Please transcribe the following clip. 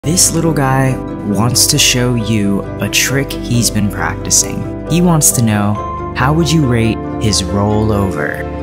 This little guy wants to show you a trick he's been practicing. He wants to know, how would you rate his rollover?